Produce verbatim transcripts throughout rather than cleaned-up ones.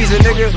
season, nigga.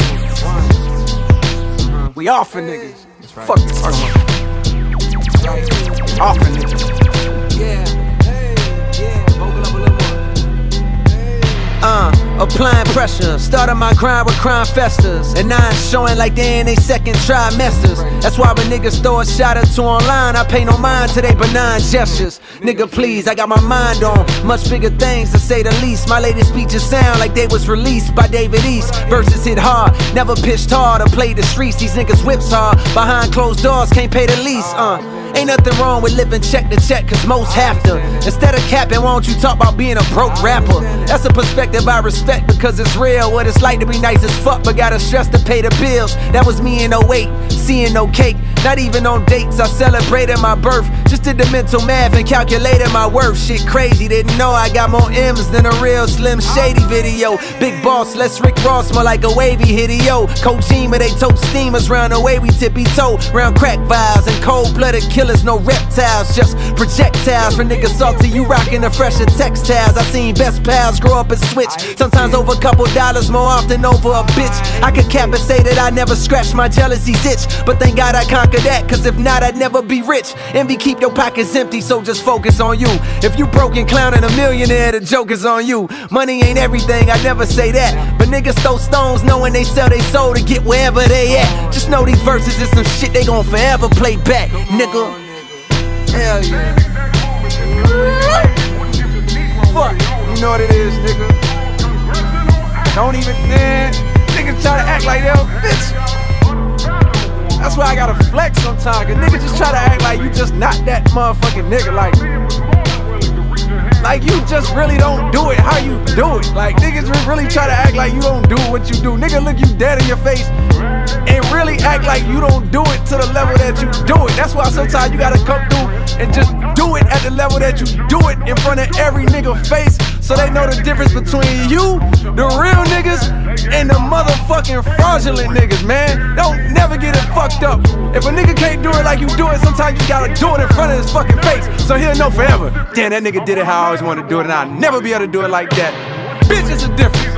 We off for niggas. Fuck you talking about. Off for niggas. Yeah, hey, yeah, vocal up a little more. Uh, applying pressure, started my grind with crime festers, and now I'm showing like they in they second trimesters. That's why when niggas throw a shot or two online, I pay no mind to they benign gestures. Nigga please, I got my mind on much bigger things to say the least. My latest speeches sound like they was released by David East. Verses hit hard, never pitched hard or played the streets. These niggas whips hard, behind closed doors, can't pay the lease. Uh, ain't nothing wrong with living check to check, cause most have to. Instead of capping, why don't you talk about being a broke rapper? That's a perspective I respect because it's real. What it's like to be nice as fuck but gotta stress to pay the bills. That was me in oh eight, seeing no cake, not even on dates. I celebrated my birth, just did the mental math and calculated my worth. Shit crazy, didn't know I got more M's than a real Slim Shady video. Big boss, less Rick Ross, more like a wavy hideo. Kojima, they tote steamers round the way we tippy toe. Round crack vials and cold-blooded killers, no reptiles, just projectiles. For niggas salty, you rockin' the fresher textiles. I seen best pals grow up and switch, sometimes over a couple dollars, more often over a bitch. I could cap and say that I never scratched my jealousy's itch, but thank God I conquered that, cause if not I'd never be rich. Envy keep your pockets empty, so just focus on you. If you broke and clowning a millionaire, the joke is on you. Money ain't everything, I never say that, but niggas throw stones knowing they sell they soul to get wherever they at. Just know these verses is some shit they gon' forever play back, nigga. Hell yeah. Fuck, you know what it is, nigga. Don't even, man, niggas try to act like they're a bitch. That's why I gotta flex sometimes, cause niggas just try to act like you just not that motherfucking nigga. Like, like you just really don't do it how you do it. Like, niggas really try to act like you don't do what you do. Nigga look you dead in your face and really act like you don't do it to the level that you do it. That's why sometimes you gotta come through and just do it at the level that you do it in front of every nigga face, so they know the difference between you, the real niggas, and the motherfucking fraudulent niggas, man. Don't never get it fucked up. If a nigga can't do it like you do it, sometimes you gotta do it in front of his fucking face, so he'll know forever. Damn, that nigga did it how I always wanted to do it, and I'll never be able to do it like that. Bitch, it's a difference.